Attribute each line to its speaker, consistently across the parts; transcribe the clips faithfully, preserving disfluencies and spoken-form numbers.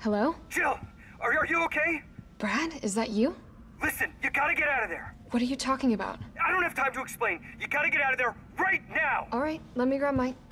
Speaker 1: Hello?
Speaker 2: Jill, are, are you okay?
Speaker 1: Brad, is that you?
Speaker 2: Listen, you gotta get out of there.
Speaker 1: What are you talking about?
Speaker 2: I don't have time to explain. You gotta get out of there right now.
Speaker 1: All right, let me grab my...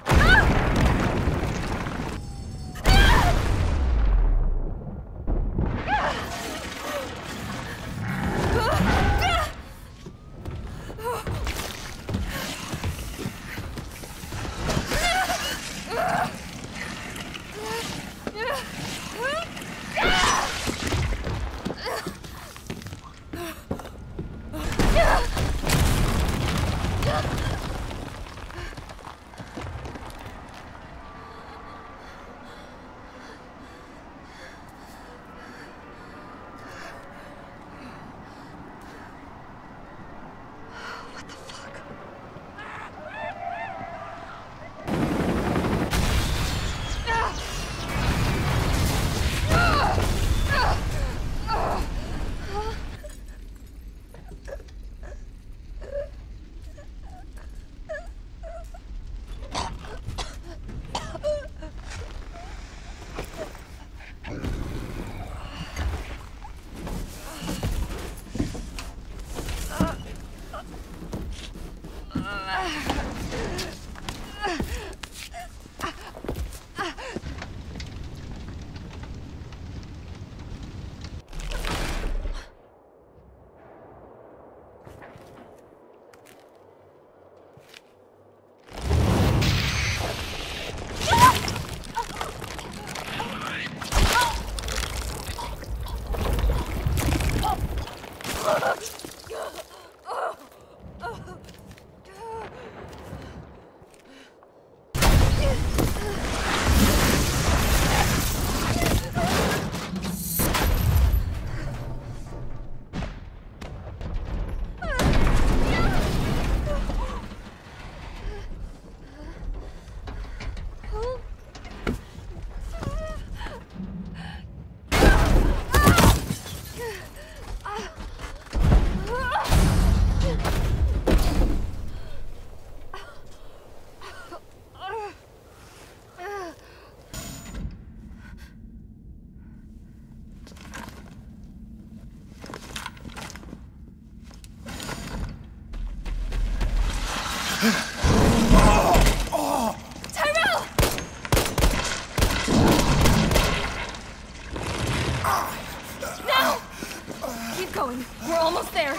Speaker 1: Tyrell! Now! Keep going. We're almost there.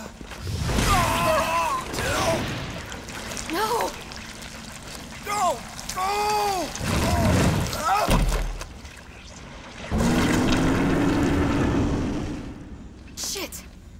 Speaker 1: No!
Speaker 3: No! No!
Speaker 1: Shit!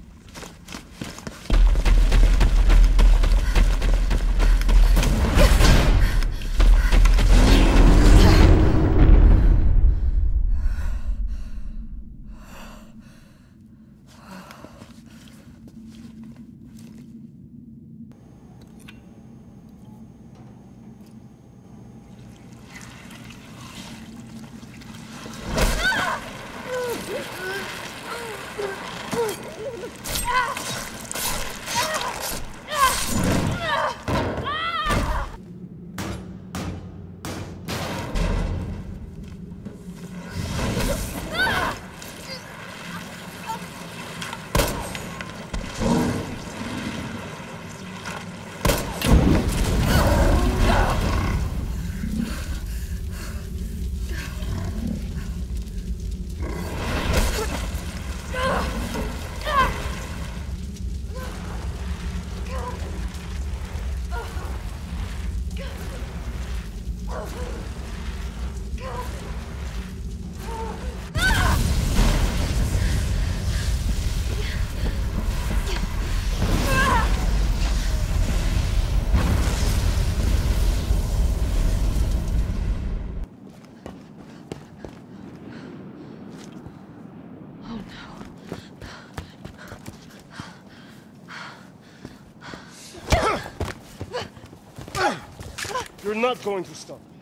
Speaker 3: You're not going to stop me.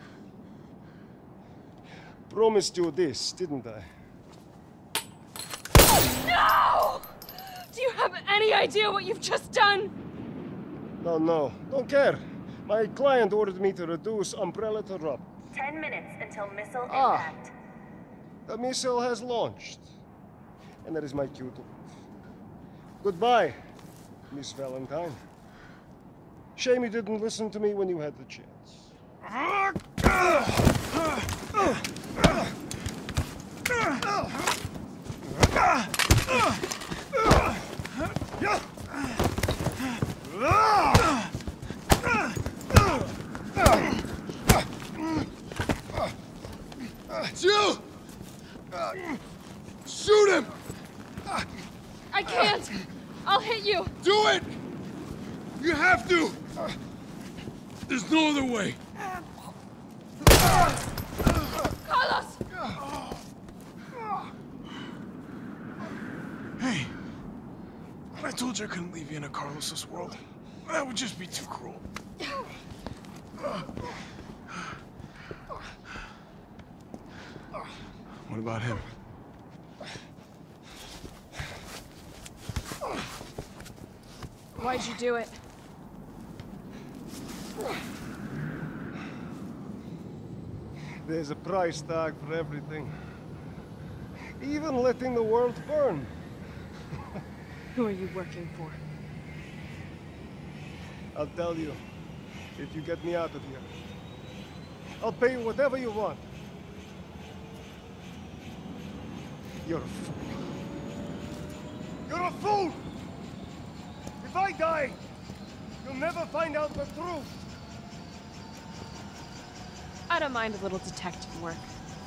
Speaker 3: Promised you this, didn't I?
Speaker 1: No! Do you have any idea what you've just done?
Speaker 3: No, no, don't care. My client ordered me to reduce Umbrella to Rob.
Speaker 4: Ten minutes until missile
Speaker 3: Ah.
Speaker 4: impact.
Speaker 3: The missile has launched. And that is my cue to leave. Goodbye, Miss Valentine. Shame you didn't listen to me when you had the chance.
Speaker 4: Jill! Shoot him!
Speaker 1: I can't! I'll hit you!
Speaker 4: Do it! You have to! There's no other way.
Speaker 1: Carlos!
Speaker 4: Hey, I told you I couldn't leave you in a Carlos's world. That would just be too cruel. What about him?
Speaker 1: Why'd you do it?
Speaker 3: There's a price tag for everything. Even letting the world burn.
Speaker 1: Who are you working for?
Speaker 3: I'll tell you, if you get me out of here. I'll pay you whatever you want. You're a fool. You're a fool! If I die, you'll never find out the truth.
Speaker 1: I don't mind a little detective work.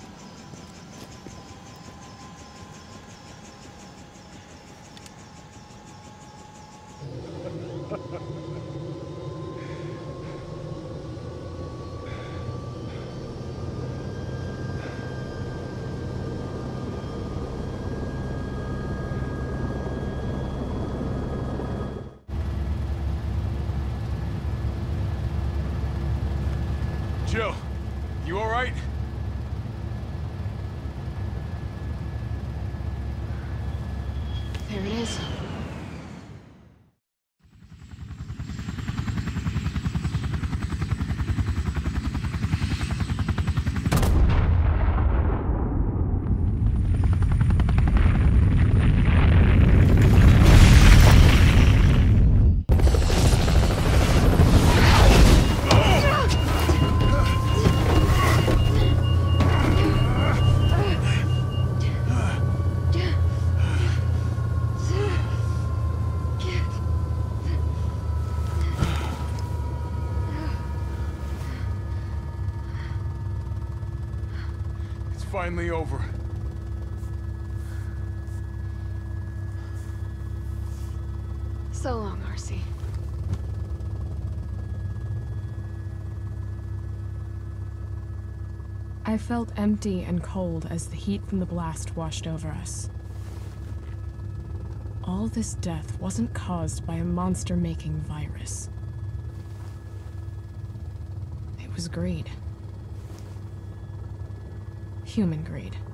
Speaker 4: Jill, you all right?
Speaker 1: There it is.
Speaker 4: Finally over.
Speaker 1: So long, R C.
Speaker 5: I felt empty and cold as the heat from the blast washed over us. All this death wasn't caused by a monster-making virus. It was greed. Human greed.